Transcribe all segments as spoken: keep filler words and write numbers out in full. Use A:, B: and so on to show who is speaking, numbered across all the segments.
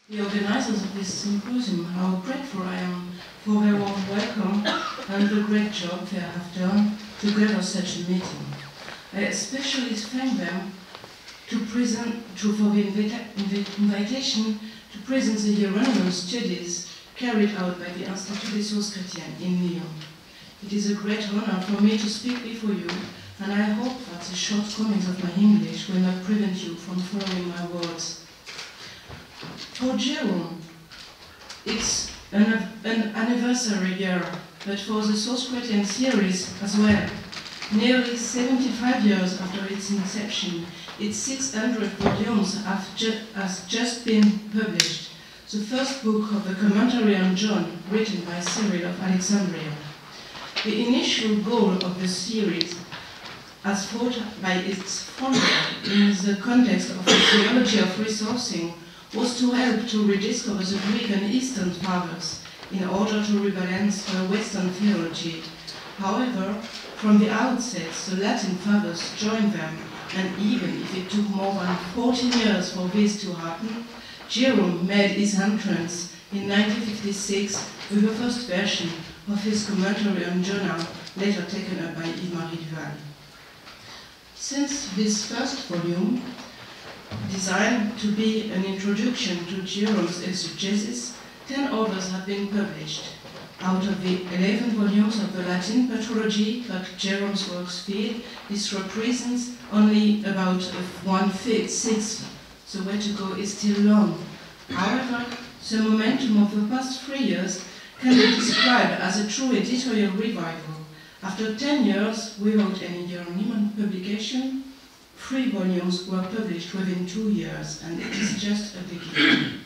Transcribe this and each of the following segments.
A: The organizers of this symposium, how grateful I am for their warm welcome and the great job they have done to gather such a meeting. I especially thank them to present, to, for the invita invi invitation to present the Hieronymus studies carried out by the Institut des Chrétiennes in Lille. It is a great honor for me to speak before you, and I hope that the shortcomings of my English will not prevent you from following my words. For Jerome, it's an, an anniversary year, but for the Source Chrétien series as well. Nearly seventy-five years after its inception, its six hundred volumes have ju has just been published, the first book of the Commentary on John, written by Cyril of Alexandria. The initial goal of the series, as thought by its founder in the context of the theology of resourcing, was to help to rediscover the Greek and Eastern fathers in order to rebalance the Western theology. However, from the outset, the Latin fathers joined them, and even if it took more than fourteen years for this to happen, Jerome made his entrance in nineteen fifty-six with the first version of his commentary on Jonah, later taken up by Yves-Marie Duval. Since this first volume, designed to be an introduction to Jerome's exegesis, ten others have been published. Out of the eleven volumes of the Latin Patrology that Jerome's works feed, this represents only about one-sixth. The way to go is still long. However, the momentum of the past three years can be described as a true editorial revival. After ten years without any Hieronymian publication, three volumes were published within two years, and it is just a beginning.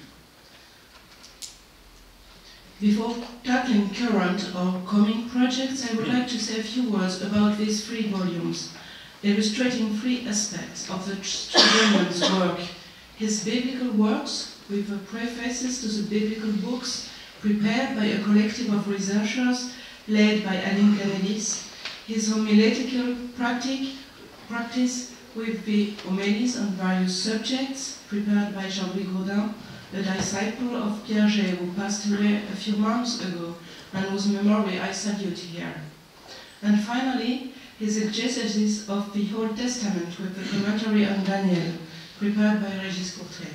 A: Before tackling current or coming projects, I would like to say a few words about these three volumes, illustrating three aspects of the Slovenian's work: his biblical works, with the prefaces to the biblical books, prepared by a collective of researchers led by Aline Canelis, his homiletical practic, practice with the homilies on various subjects, prepared by Jean-Louis Gaudin, a disciple of Piaget who passed away a few months ago and whose memory I salute here. And finally, his exegesis of the Old Testament with the commentary on Daniel, prepared by Régis Courtrai.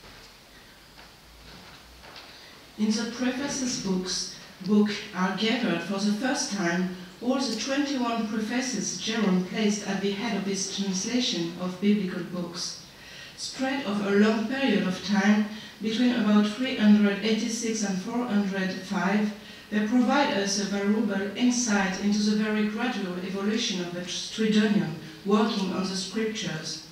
A: In the prefaces books, book are gathered for the first time all the twenty-one prefaces Jerome placed at the head of his translation of biblical books. Spread over a long period of time, between about three hundred eighty-six and four hundred five, they provide us a valuable insight into the very gradual evolution of the Stridonian working on the scriptures.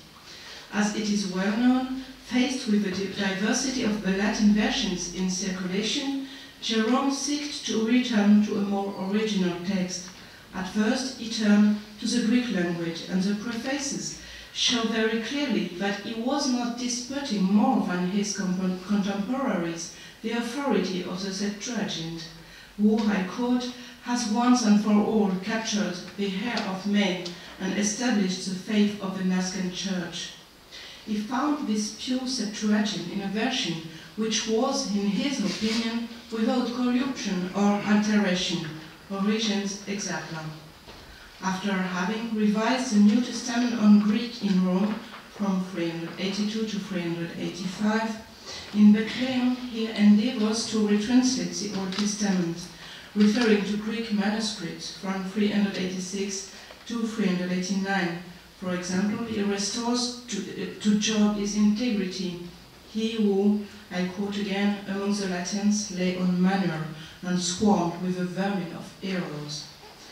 A: As it is well known, faced with the diversity of the Latin versions in circulation, Jerome sought to return to a more original text. At first, he turned to the Greek language, and the prefaces show very clearly that he was not disputing more than his contemporaries the authority of the Septuagint, who, I quote, has once and for all captured the heart of men and established the faith of the Nascan Church. He found this pure Septuagint in a version which was, in his opinion, without corruption or alteration, origins exacta. After having revised the New Testament on Greek in Rome from three hundred eighty-two to three hundred eighty-five, in Bethlehem he endeavors to retranslate the Old Testament, referring to Greek manuscripts from three hundred eighty-six to three hundred eighty-nine. For example, he restores to, to Job his integrity, he who, I quote again, among the Latins lay on manure and swarmed with a vermin of errors.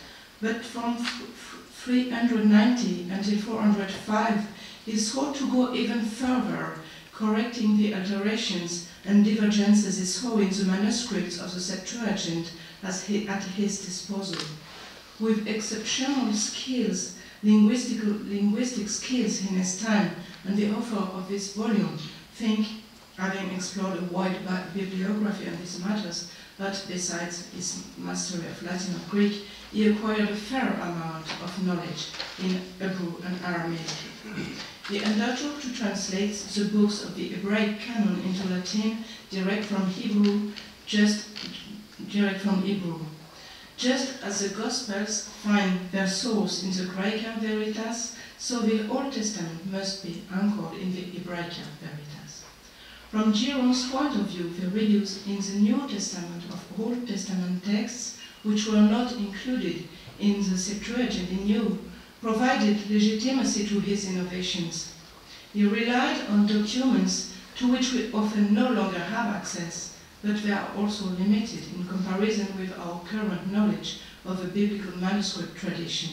A: But from three hundred ninety until four hundred five, he sought to go even further, correcting the alterations and divergences he saw in the manuscripts of the Septuagint as he, at his disposal. With exceptional skills, linguistic, linguistic skills in his time, and the author of this volume think, having explored a wide bibliography on these matters, that besides his mastery of Latin or Greek, he acquired a fair amount of knowledge in Hebrew and Aramaic. He undertook to translate the books of the Hebraic canon into Latin direct from Hebrew, just direct from Hebrew. Just as the Gospels find their source in the Graeca Veritas, so the Old Testament must be anchored in the Hebraica Veritas. From Jerome's point of view, the reuse in the New Testament of Old Testament texts, which were not included in the Septuagint in New, provided legitimacy to his innovations. He relied on documents to which we often no longer have access, but they are also limited in comparison with our current knowledge of the biblical manuscript tradition.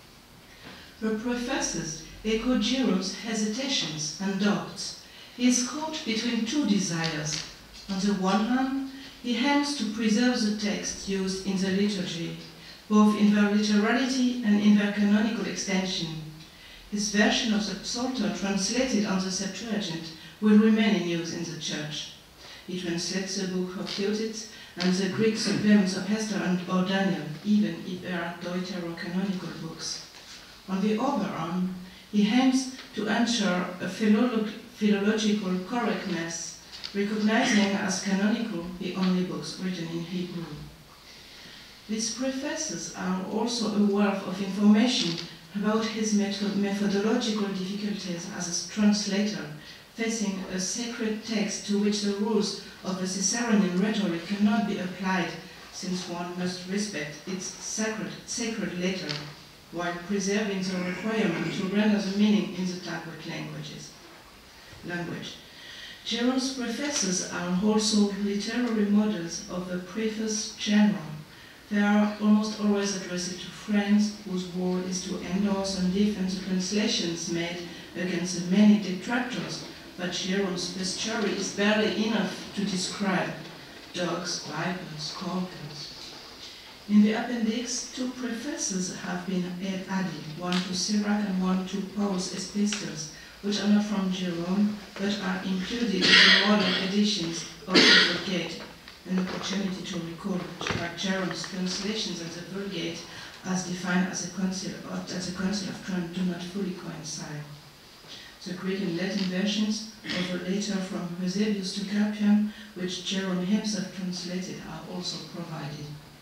A: The prefaces echo Jerome's hesitations and doubts. He is caught between two desires. On the one hand, he aims to preserve the texts used in the liturgy, both in their literality and in their canonical extension. His version of the Psalter, translated on the Septuagint, will remain in use in the Church. He translates the book of Theology and the Greek supplements of Esther and or Daniel, even if they are deuterocanonical books. On the other hand, he aims to ensure a philolog philological correctness, recognizing as canonical the only books written in Hebrew. These prefaces are also a wealth of information about his methodological difficulties as a translator, facing a sacred text to which the rules of the Caesarean rhetoric cannot be applied, since one must respect its sacred, sacred letter, while preserving the requirement to render the meaning in the tablet languages. language. Jerome's prefaces are also literary models of the preface genre. They are almost always addressed to friends whose role is to endorse and defend the translations made against the many detractors, but Jerome's bestiary is barely enough to describe dogs, vipers, scorpions. In the appendix, two prefaces have been added, one to Sirach and one to Paul's epistles, which are not from Jerome, but are included in the modern editions of the Vulgate, an opportunity to recall Jerome's translations of the Vulgate as defined as a council of, as a council of Trent do not fully coincide. The Greek and Latin versions of the letter from Eusebius to Carpion, which Jerome himself translated, are also provided.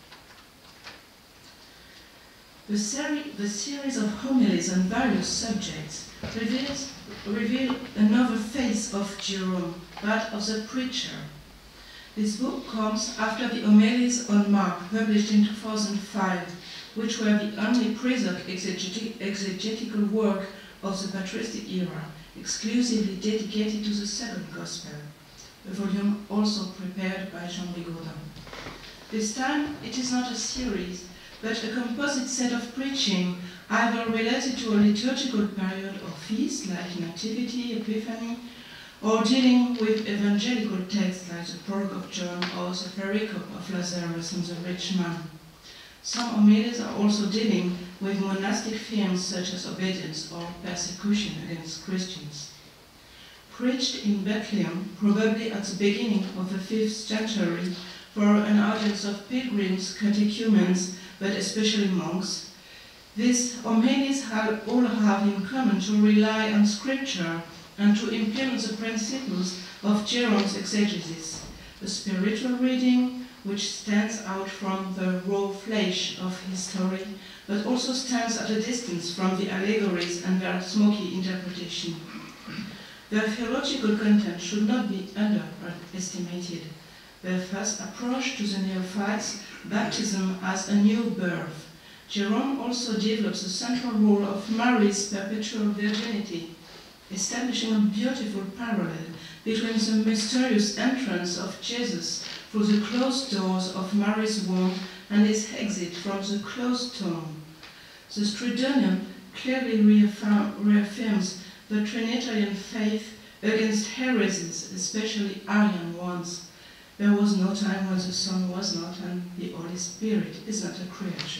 A: The, seri the series of homilies on various subjects reveals, reveal another face of Jerome, that of the preacher. This book comes after the homilies on Mark, published in two thousand five, which were the only preserved exegeti exegetical work of the patristic era, exclusively dedicated to the second gospel, a volume also prepared by Jean-Louis Gaudin. This time it is not a series, but a composite set of preaching, either related to a liturgical period or feast, like Nativity, Epiphany, or dealing with evangelical texts like the Prologue of John or the Pericope of Lazarus and the Rich Man. Some homilies are also dealing with monastic themes such as obedience or persecution against Christians. Preached in Bethlehem, probably at the beginning of the fifth century, for an audience of pilgrims, catechumens, but especially monks, these homilies have, all have in common to rely on scripture and to implement the principles of Jerome's exegesis, a spiritual reading which stands out from the raw flesh of his story, but also stands at a distance from the allegories and their smoky interpretation. Their theological content should not be underestimated. Their first approach to the neophytes, baptism as a new birth. Jerome also develops the central role of Mary's perpetual virginity, establishing a beautiful parallel between the mysterious entrance of Jesus through the closed doors of Mary's womb and his exit from the closed tomb. The Stridonian clearly reaffirm, reaffirms the Trinitarian faith against heresies, especially Arian ones. There was no time when the Son was not, and the Holy Spirit is not a creature.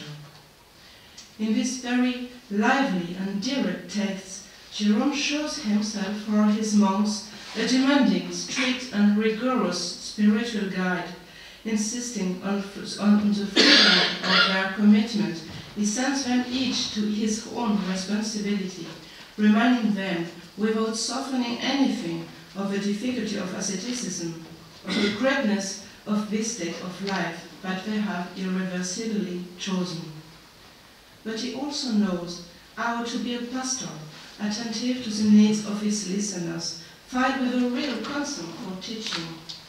A: In this very lively and direct text, Jerome shows himself for his monks a demanding, strict, and rigorous spiritual guide, insisting on, on the freedom of their commitment. He sends them each to his own responsibility, reminding them, without softening anything, of the difficulty of asceticism, of the greatness of this state of life that they have irreversibly chosen. But he also knows how to be a pastor, attentive to the needs of his listeners, filled with a real concern for teaching.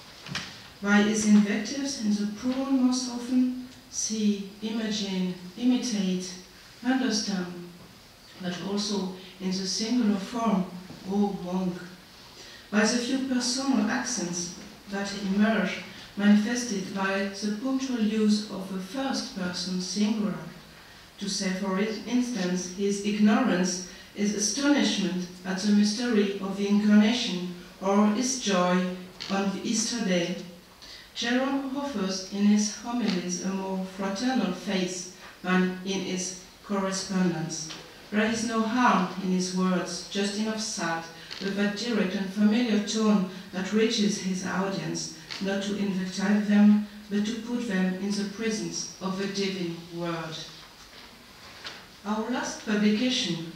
A: By his invectives in the plural most often, see, imagine, imitate, understand, but also in the singular form, O monk. By the few personal accents that emerge, manifested by the punctual use of the first person singular. To say, for instance, his ignorance, his astonishment at the mystery of the Incarnation, or his joy on the Easter day. Jerome offers in his homilies a more fraternal face than in his correspondence. There is no harm in his words, just enough sad, with that direct and familiar tone that reaches his audience, not to invective them, but to put them in the presence of the divine word. Our last publication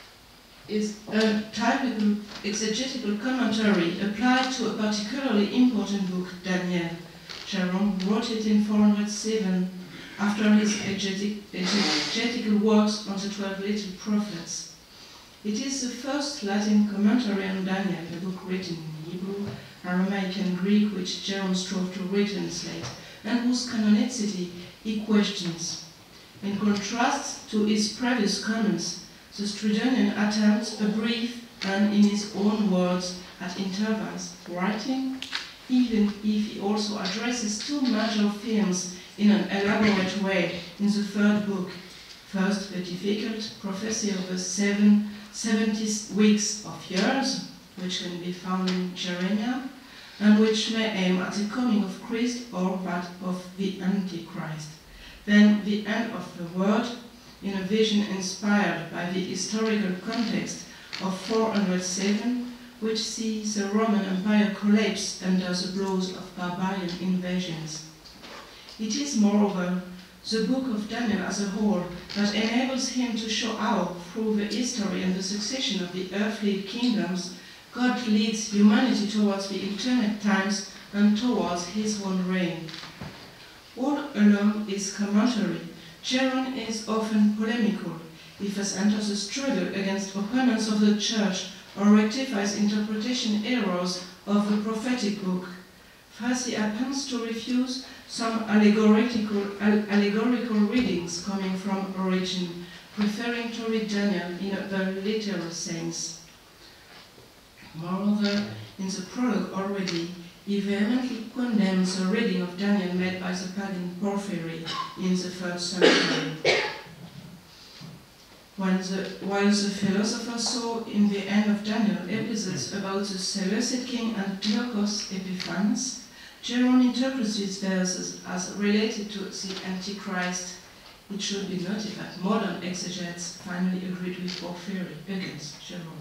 A: is a typical exegetical commentary applied to a particularly important book, Daniel. Jerome wrote it in four hundred seven, after his exegetical works on the twelve little prophets. It is the first Latin commentary on Daniel, a book written in Hebrew, Aramaic and Greek, which Jerome strove to retranslate, and whose canonicity he questions. In contrast to his previous comments, the Stridonian attempts a brief and, in his own words, at intervals, writing, even if he also addresses two major themes in an elaborate way in the third book. First, the difficult prophecy of the seven, seventy weeks of years, which can be found in Jeremiah, and which may aim at the coming of Christ or that of the Antichrist. Then the end of the word, in a vision inspired by the historical context of four hundred seven, which sees the Roman Empire collapse under the blows of barbarian invasions. It is, moreover, the book of Daniel as a whole that enables him to show how, through the history and the succession of the earthly kingdoms, God leads humanity towards the eternal times and towards his own reign. All along his commentary, Jerome is often polemical. He first enters a struggle against opponents of the Church or rectifies interpretation errors of the prophetic book. First, he attempts to refuse some allegorical, allegorical readings coming from origin, preferring to read Daniel in the literal sense. Moreover, in the prologue already, he vehemently condemns the reading of Daniel made by the pagan Porphyry in the third century. When the, while the philosophers saw in the end of Daniel episodes about the Seleucid king Antiochus Epiphanes, Jerome interprets these verses as related to the Antichrist. It should be noted that modern exegetes finally agreed with Porphyry against Jerome.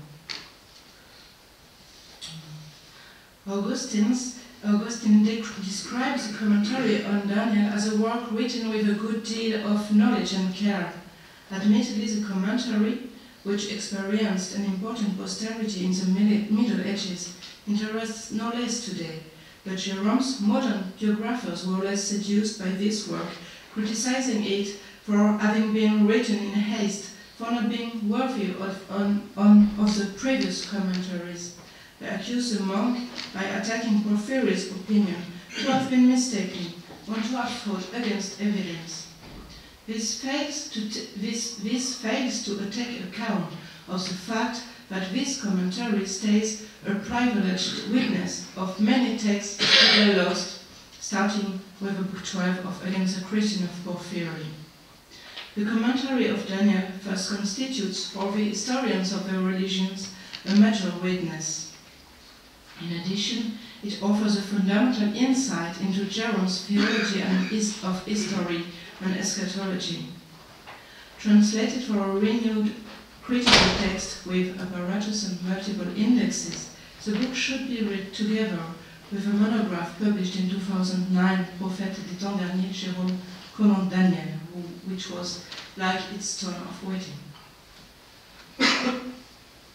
A: Augustine's, Augustine de describes the commentary on Daniel as a work written with a good deal of knowledge and care. Admittedly, the commentary, which experienced an important posterity in the Middle Ages, interests no less today, but Jerome's modern biographers were less seduced by this work, criticizing it for having been written in haste, for not being worthy of, on, on, of the previous commentaries. They accuse the monk, by attacking Porphyry's opinion, to have been mistaken, or to have fought against evidence. This fails to, this, this fails to take account of the fact that this commentary stays a privileged witness of many texts that were lost, starting with the book twelve of Against the Christian of Porphyry. The commentary of Daniel thus constitutes, for the historians of the religions, a major witness. In addition, it offers a fundamental insight into Jerome's theology and of history and eschatology. Translated for a renewed critical text with apparatus and multiple indexes, the book should be read together with a monograph published in two thousand nine, Prophète des temps derniers, Jerome commente Daniel, which was like its tone of waiting.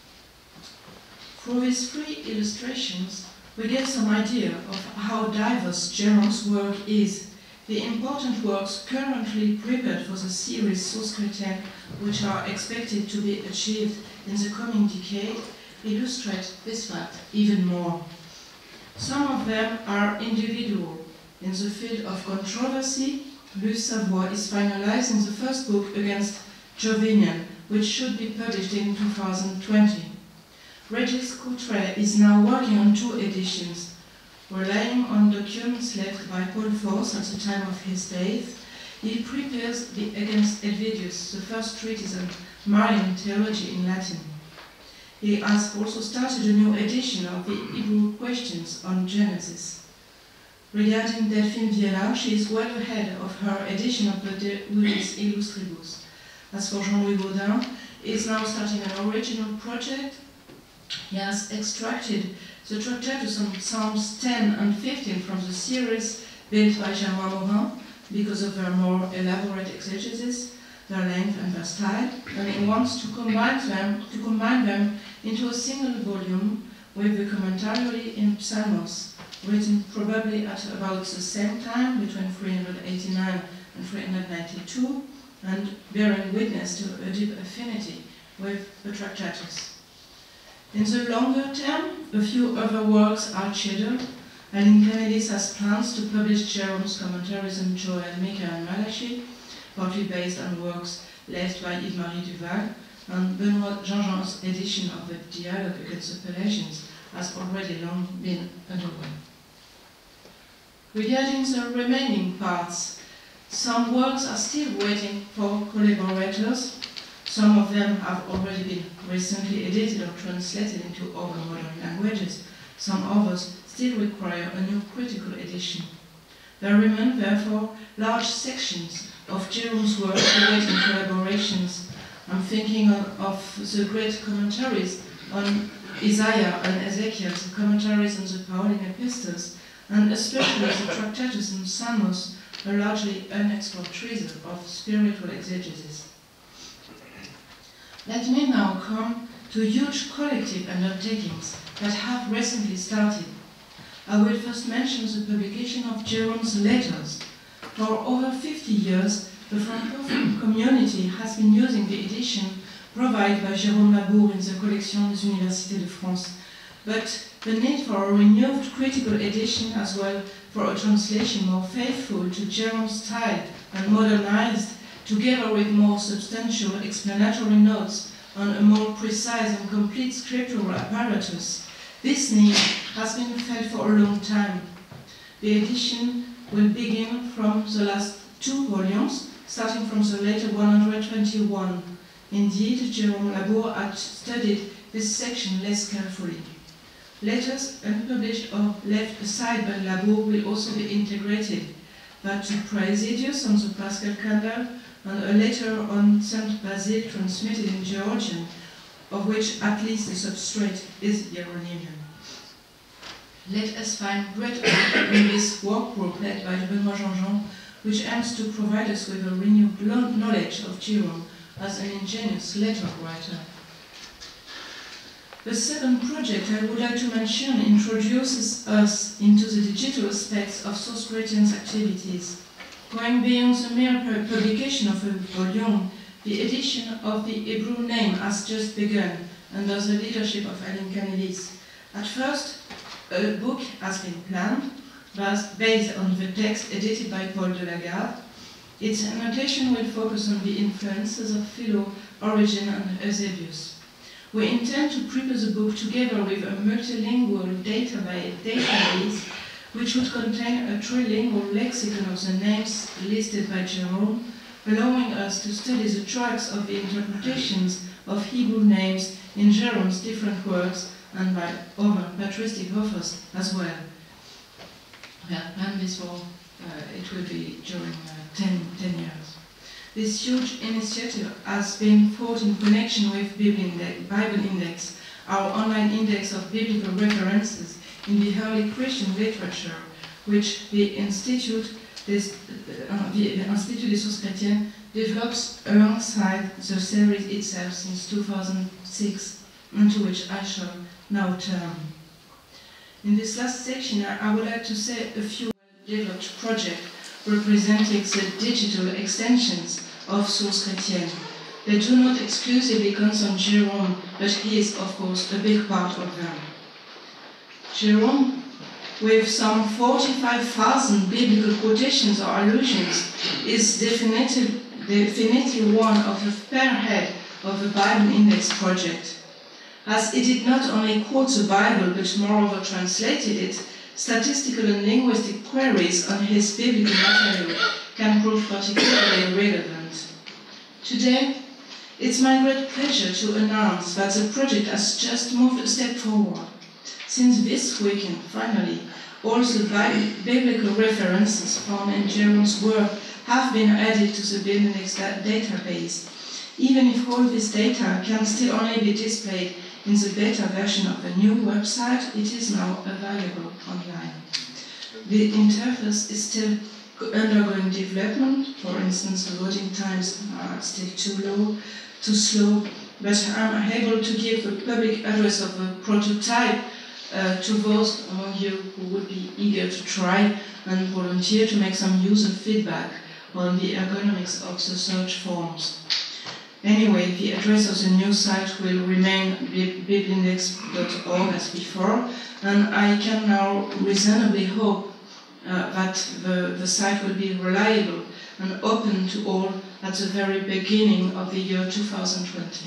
A: Through these three illustrations, we get some idea of how diverse Jerome's work is. The important works currently prepared for the series Sources Chrétiennes, which are expected to be achieved in the coming decade, illustrate this fact even more. Some of them are individual. In the field of controversy, Luce Savoie is finalizing the first book against Hieronymian, which should be published in two thousand twenty. Regis Coutret is now working on two editions. Relying on documents left by Paul Fors at the time of his death, he prepares the Against Edvidius, the first treatise on Marian theology in Latin. He has also started a new edition of the Hebrew questions on Genesis. Regarding Delphine Viella, she is well ahead of her edition of the De Ulis Illustribus. As for Jean-Louis Baudin, he is now starting an original project. He has extracted the Tractatus on Psalms ten and fifteen from the series built by Germain Morin because of their more elaborate exegesis, their length and their style, and he wants to combine them, to combine them into a single volume with the commentary in Psalmos, written probably at about the same time, between three hundred eighty-nine and three hundred ninety-two, and bearing witness to a deep affinity with the Tractatus. In the longer term, a few other works are scheduled. Aline Canellis has plans to publish Jerome's commentaries on Joel, Micah and Malachi, partly based on works left by Yves-Marie Duval, and Benoît Jean-Jean's edition of the Dialogue against the Pelagians has already long been underway. Regarding the remaining parts, some works are still waiting for collaborators. Some of them have already been recently edited or translated into other modern languages. Some others still require a new critical edition. There remain, therefore, large sections of Jerome's work awaiting collaborations. I'm thinking of, of the great commentaries on Isaiah and Ezekiel, the commentaries on the Pauline epistles, and especially the Tractatus on Psalmos, a largely unexplored treasure of spiritual exegesis. Let me now come to huge collective undertakings that have recently started. I will first mention the publication of Jerome's letters. For over fifty years, the Francophone community has been using the edition provided by Jérôme Labour in the Collection des Universités de France. But the need for a renewed critical edition, as well for a translation more faithful to Jerome's style and modernized, together with more substantial explanatory notes on a more precise and complete scriptural apparatus. This need has been felt for a long time. The edition will begin from the last two volumes, starting from the later one hundred twenty-one. Indeed, Jérôme Labour had studied this section less carefully. Letters unpublished or left aside by Labour will also be integrated, but to Praesidius on the Paschal Calendar, and a letter on Saint Basil transmitted in Georgian, of which at least the substrate is Hieronymian. Let us find great hope in this work group led by Benoît Jean-Jean, which aims to provide us with a renewed knowledge of Jerome as an ingenious letter writer. The second project I would like to mention introduces us into the digital aspects of Sources Chrétiennes' activities. Going beyond the mere publication of a volume, the edition of the Hebrew name has just begun under the leadership of Aline Canellis. At first, a book has been planned, based on the text edited by Paul de Lagarde. Its annotation will focus on the influences of Philo, Origen, and Eusebius. We intend to prepare the book together with a multilingual database which would contain a trilingual lexicon of the names listed by Jerome, allowing us to study the tracks of the interpretations of Hebrew names in Jerome's different works and by other patristic authors as well. We have planned this for, uh, it will be during uh, ten, ten years. This huge initiative has been thought in connection with Bible Index, our online index of biblical references in the early Christian literature, which the Institut des, uh, the Institut des Sources Chrétiennes develops alongside the series itself since two thousand six, and to which I shall now term. In this last section, I would like to say a few developed projects representing the digital extensions of Sources Chrétiennes. They do not exclusively concern Jerome, but he is, of course, a big part of them. Jerome, with some forty-five thousand biblical quotations or allusions, is definitely, definitely one of the spearhead of the Bible Index project. As he did not only quote the Bible, but moreover translated it, statistical and linguistic queries on his biblical material can prove particularly relevant. Today, it's my great pleasure to announce that the project has just moved a step forward. Since this weekend, finally, all the biblical references found in Jerome's work have been added to the Biblindex database, even if all this data can still only be displayed in the beta version of the new website. It is now available online. The interface is still undergoing development. For instance, the loading times are still too low, too slow, but I'm able to give the public address of the prototype uh, to those among you who would be eager to try and volunteer to make some user feedback on the ergonomics of the search forms. Anyway, the address of the new site will remain biblindex dot org as before, and I can now reasonably hope uh, that the, the site will be reliable and open to all at the very beginning of the year two thousand twenty.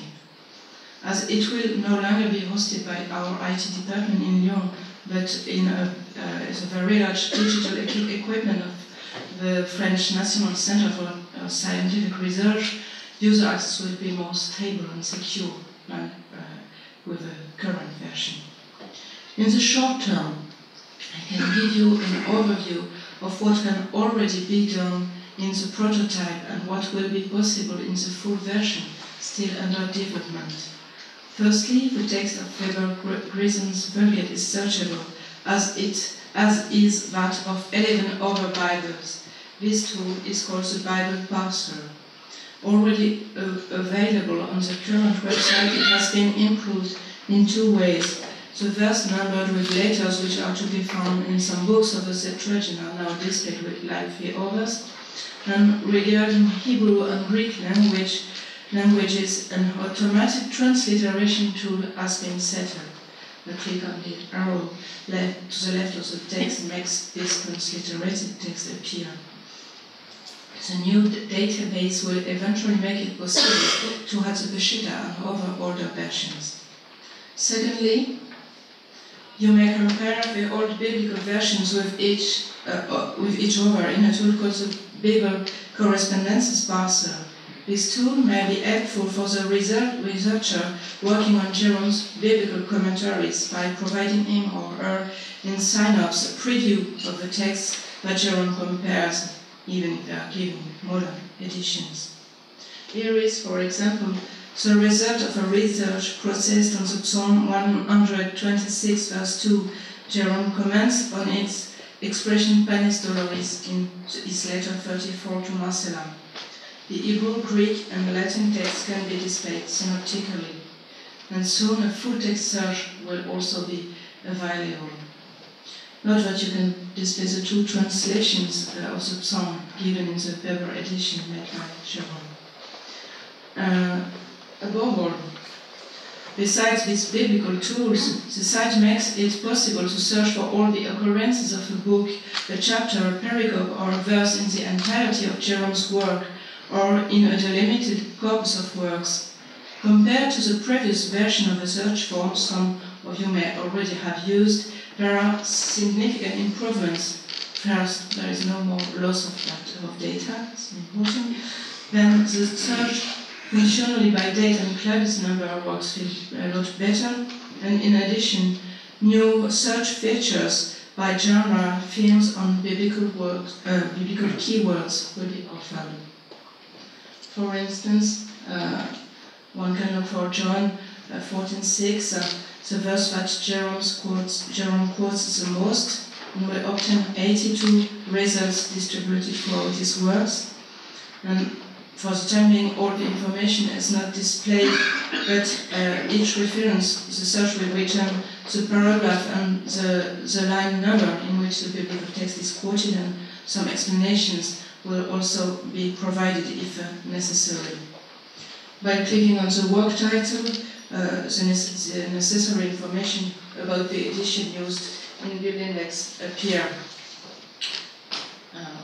A: As it will no longer be hosted by our I T department in Lyon, but in a, uh, a very large digital equi equipment of the French National Center for uh, Scientific Research, user access will be more stable and secure than uh, with the current version. In the short term, I can give you an overview of what can already be done in the prototype and what will be possible in the full version, still under development. Firstly, the text of Weber Grison's Vulgate is searchable, as, it, as is that of eleven other Bibles. This tool is called the Bible Parser. Already uh, available on the current website, it has been improved in two ways. The verse numbered with letters which are to be found in some books of the Theology are now displayed with like the others. And regarding Hebrew and Greek language, languages, an automatic transliteration tool has been set up. A click on the arrow left, to the left of the text makes this transliterated text appear. The new database will eventually make it possible to add the Peshitta and other older versions. Secondly, you may compare the old biblical versions with each, uh, with each other in a tool called the Bible Correspondences Parser. This tool may be helpful for the researcher working on Jerome's biblical commentaries by providing him or her in sign-ups a preview of the text that Jerome compares, even if they are given modern editions. Here is, for example, the result of a research processed on the Psalm one hundred twenty-six, verse two. Jerome comments on its expression panis doloris in his letter thirty-four to Marcella. The Hebrew, Greek, and Latin text can be displayed synoptically, and soon a full text search will also be available. Note that you can display the two translations uh, of the psalm given in the Weber edition made by Jerome. Uh, above all, besides these biblical tools, the site makes it possible to search for all the occurrences of a book, a chapter, a pericope, or a verse in the entirety of Jerome's work, or in a delimited corpus of works. Compared to the previous version of the search form, some of you may already have used, there are significant improvements. First, there is no more loss of, of data, it's important. Then the search functionally by date and clavis number works a lot better. And in addition, new search features by genre, films on biblical, works, uh, biblical keywords will be offered. For instance, uh, one can look for John uh, fourteen six, uh, the verse that Jerome quotes, Jerome quotes the most, and will obtain eighty-two results distributed throughout his works. And for the time being, all the information is not displayed, but uh, each reference, the search will return the paragraph and the, the line number in which the biblical text is quoted, and some explanations will also be provided if uh, necessary. By clicking on the work title, uh, the, nece the necessary information about the edition used in the Bibliindex appear. Uh,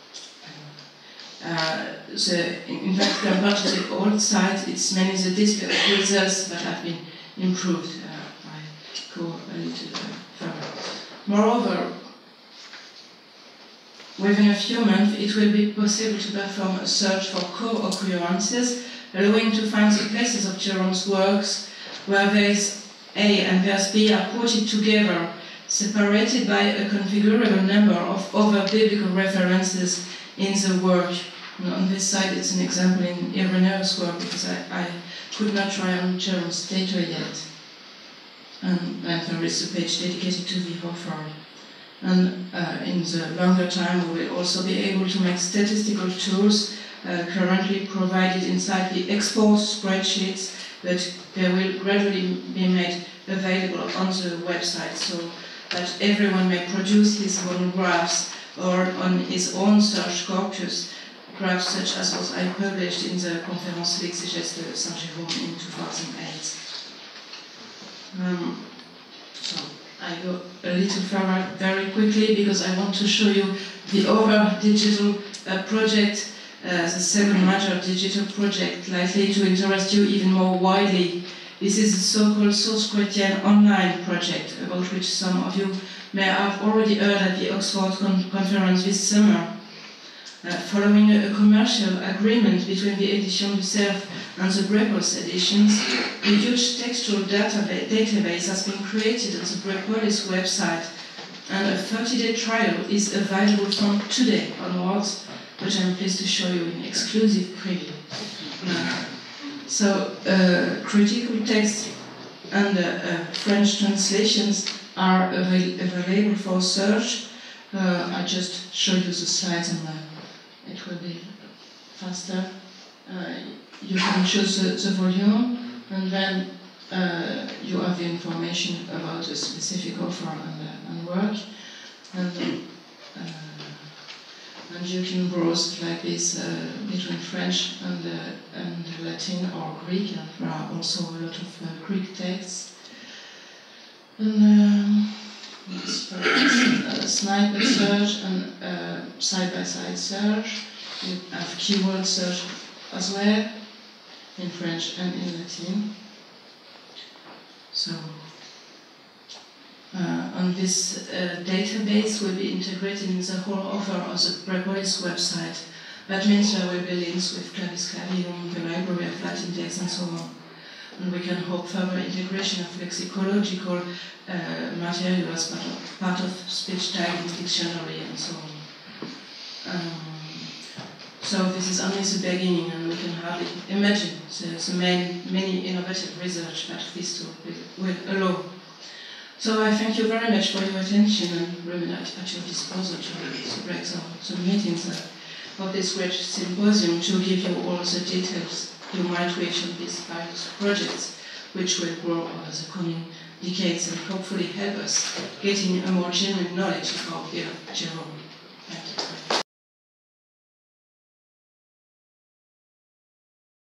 A: uh, the, in fact, compared to the old site, it's mainly the display of results that have been improved. Uh, I go a little uh, further. Moreover, within a few months, it will be possible to perform a search for co-occurrences, allowing to find the places of Jerome's works where verse A and verse B are quoted together, separated by a configurable number of other biblical references in the work. And on this side, it's an example in Hieronymus' work, because I, I could not try on Jerome's data yet. And then there is a page dedicated to the author. And uh, in the longer time, we will also be able to make statistical tools uh, currently provided inside the export spreadsheets, but they will gradually be made available on the website so that everyone may produce his own graphs or on his own search corpus, graphs such as what I published in the Conférence d'Exégèse de Saint Jérôme in two thousand eight. Um, so I go a little further very quickly because I want to show you the other digital uh, project, uh, the second major digital project, likely to interest you even more widely. This is the so-called Source Chrétiennes online project, about which some of you may have already heard at the Oxford con conference this summer. Uh, following a, a commercial agreement between the Edition du Cerf and the Brepols editions, a huge textual database, database has been created on the Brepolis website, and a thirty-day trial is available from today onwards, which I'm pleased to show you in exclusive preview. Uh, so, uh, critical text and uh, uh, French translations are avail available for search. Uh, I just showed you the slides and uh, it will be faster. Uh, you can choose the, the volume, and then uh, you have the information about a specific author and, uh, and work. And, uh, and you can browse like this uh, between French and, uh, and Latin or Greek, and there are also a lot of uh, Greek texts. And, um, a snippet search and side-by-side -side search. You have keyword search as well, in French and in Latin. So, uh, on this uh, database will be integrated in the whole offer of the Brepolis website. That means there will be links with Clavis Clavium, the library of Latin texts, and so on. And we can hope further integration of lexicological uh, material as part of, part of speech tagging, dictionary, and so on. Um, so this is only the beginning, and we can hardly imagine the, the main, many innovative research that this tool will, will allow. So I thank you very much for your attention, and remain at, at your disposal to, to break some, some meetings uh, of this great symposium to give you all the details you might reach on these various projects, which will grow over the coming decades and hopefully help us getting a more genuine knowledge of our dear Jerome.